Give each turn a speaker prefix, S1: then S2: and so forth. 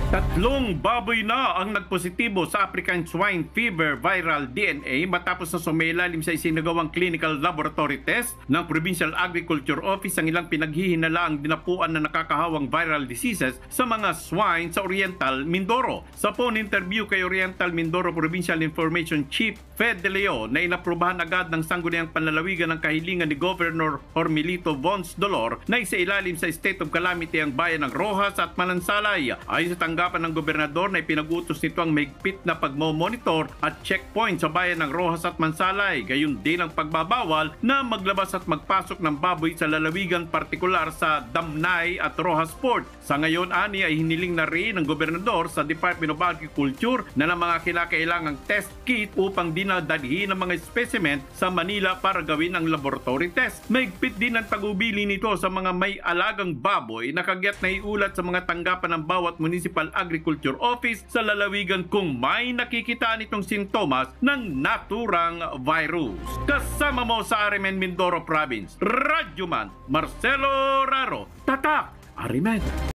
S1: Tatlong baboy na ang nagpositibo sa African Swine Fever Viral DNA matapos na sumailalim sa isinagawang clinical laboratory test ng Provincial Agriculture Office ang ilang pinaghihinalaang dinapuan na nakakahawang viral diseases sa mga swine sa Oriental Mindoro. Sa phone interview kay Oriental Mindoro Provincial Information Chief Fed De Leo na inaprubahan agad ng sangguniang panlalawigan ng kahilingan ni Governor Hormilito Bons Dolor na isailalim sa state of calamity ang bayan ng Roxas at Manansalay. Ayon sa tanggapan ng gobernador na ipinagutos nito ang mahigpit na pagmomonitor at checkpoint sa bayan ng Roxas at Mansalay, gayon din ang pagbabawal na maglabas at magpasok ng baboy sa lalawigan partikular sa Damnay at Roxas Port. Sa ngayon, ani ay hiniling na rin ng gobernador sa Department of Agriculture na ng mga kinakailangang test kit upang dinadalhin ng mga specimen sa Manila para gawin ang laboratory test. Mahigpit din ang pag-ubili nito sa mga may alagang baboy na kagyat na iulat sa mga tanggapan ng bawat municipal agriculture office sa lalawigan kung may nakikitaan itong sintomas ng naturang virus. Kasama mo sa Arimen Mindoro Province, Radyoman Marcelo Raro, Tatak Arimen.